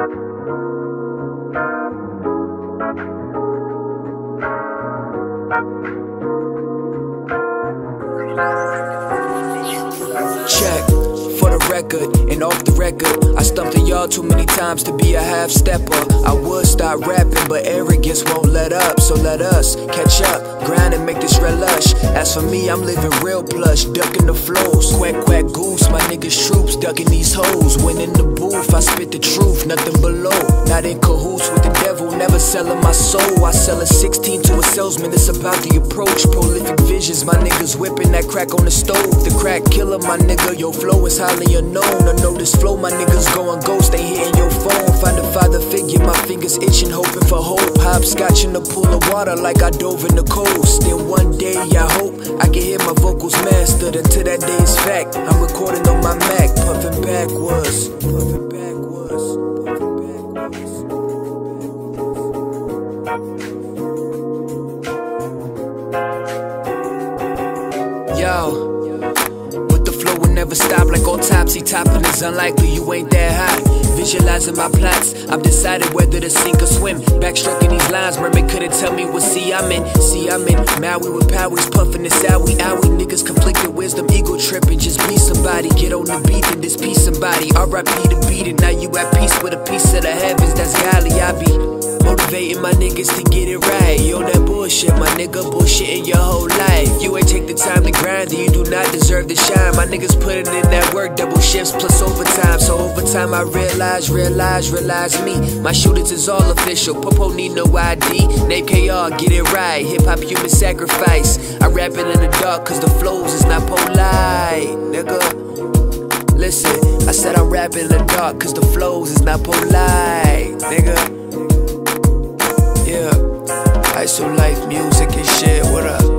Check for the record, and off the record, I stumped at y'all too many times to be a half-stepper. I would start rapping, but arrogance won't let up. So let us catch up, grind and make this real lush. As for me, I'm living real plush, ducking the flows. Quack, quack, goose, my niggas troops, ducking these hoes. When in the booth, I spit the truth, nothing below. Not in cahoots with the devil, never selling my soul. I sell a 16 to a salesman, it's about the approach. Prolific visions, my niggas whipping that crack on the stove. The crack killer, my nigga, your flow is highly unknown. I know this flow, my niggas going ghost, they hitting your phone. Find a father figure, my fingers itching, hoping for hope. Hopscotch in a pool of water like I dove in the coast. Then one day, I hope I can hear my vocals mastered. Until that day is fact, I'm recording on my Mac, puffing backwards, puffing backwards, puffing backwards. Yo, with the flow will never stop like autopsy. Topping is unlikely, you ain't that hot. Visualizing my plots, I've decided whether to sink or swim. Backstroking these lines, mermaid couldn't tell me what sea I'm in. See, I'm in Maui with powers, puffing this owie. Niggas conflicted wisdom, ego tripping, just be somebody. Get on the beat and this piece somebody. R.I.P. the beat and now you at peace with a piece of the heavens. That's godly, I be motivating my niggas to get it right. You on that bullshit, my nigga, bullshitting your whole life. You ain't take the time to grind, then you do not deserve to shine. My niggas putting in that work, double shifts plus overtime. So overtime I realize me. My shooters is all official, Popo need no ID. Name KR, get it right, hip-hop human sacrifice. I rap it in the dark cause the flows is not polite, nigga. Listen, I said I'm rapping in the dark cause the flows is not polite, nigga. Yeah, ISO life, music and shit, what up?